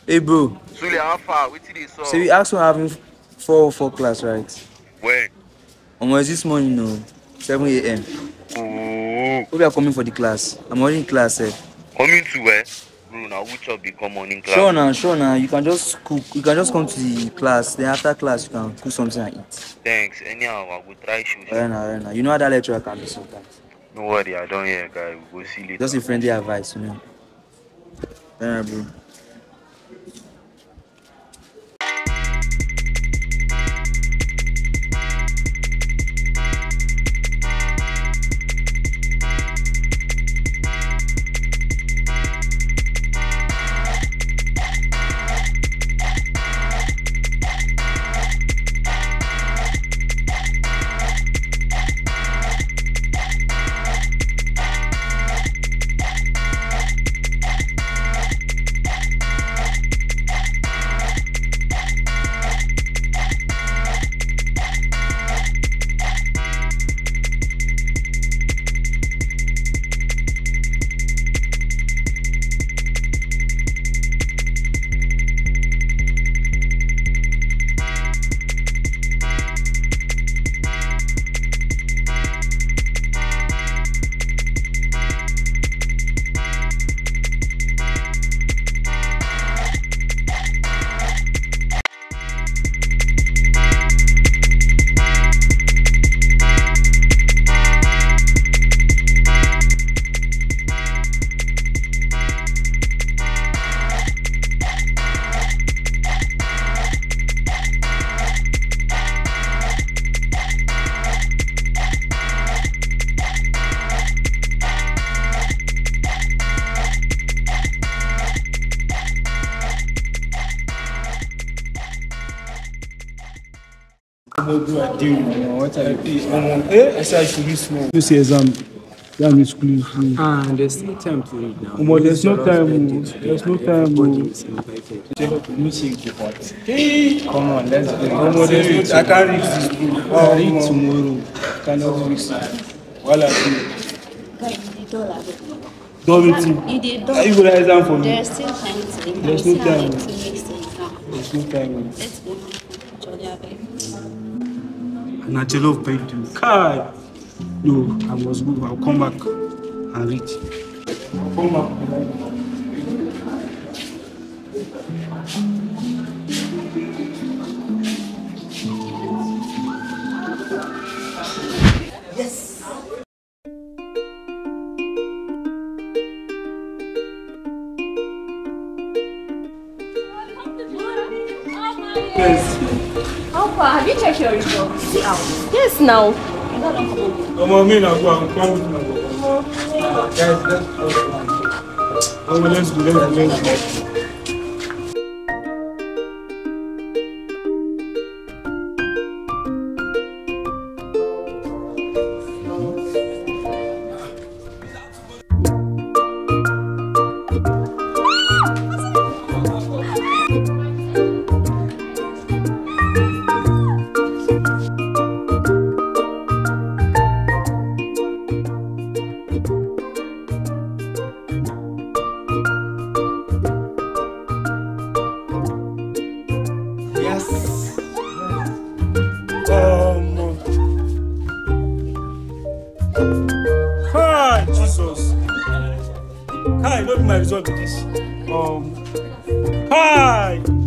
Hey bro. Sule, how far? Wait till they saw. So we asked for having 4 class, right? When? Almost this morning, no, 7 a.m. Oh. We are coming for the class. I'm already in class, eh? Coming to where? Bro, now which job they come on in class? Sure now. You can just cook. You can just come to the class. Then after class, you can cook something and eat. Thanks. Anyhow, I will try show. Right now. You know how that lecturer can be sometimes. No worry, I don't hear, guy. We'll go see later. Just a friendly advice, you know. Yeah, bro. I said I should be small. You see exam. That means school. There's no time to read now. There's no time. There's no time. Come on, let's go. I can't read this book. I'll read tomorrow. I cannot read this. While I you go to exam for me? There's still time to read. There's no time. There's no time. Let's go. And I love painting. Kai. No, I must go. I'll come back and read. I'll come back. How far? Have you checked your results? Yes, now. Come on, me now. Go and come with me. Guys, let's go. Hi, Jesus. Hi, not my result with this. Hi.